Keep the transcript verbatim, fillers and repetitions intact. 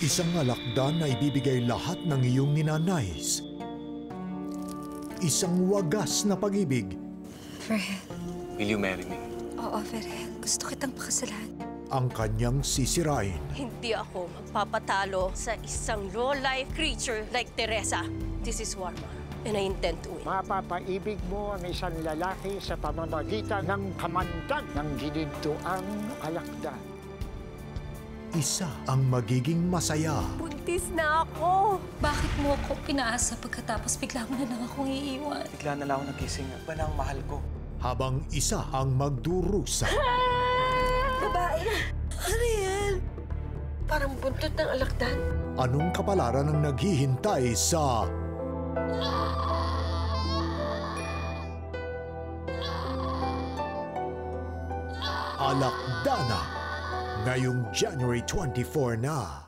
Isang alakdan na ibibigay lahat ng iyong ninanais. Isang wagas na pag-ibig. Ferhen. Will you marry me? Oo, Ferhen. Gusto kitang pakasalan. Ang kanyang sisirain. Hindi ako magpapatalo sa isang low-life creature like Teresa. This is Warma, and I intend to win. Mapapaibig mo ang isang lalaki sa pamamagitan ng kamandag ng ginintuang alakdan. Isa ang magiging masaya. Buntis na ako! Bakit mo ako pinaasa pagkatapos bigla mo na lang akong iiwan? Bigla na lang ako nagising. Ba na ang mahal ko? Habang isa ang magdurusa. Babae! Ano yan? Parang buntot ng alakdan. Anong kapalaran ang naghihintay sa... Alakdana, ngayong January twenty-four na.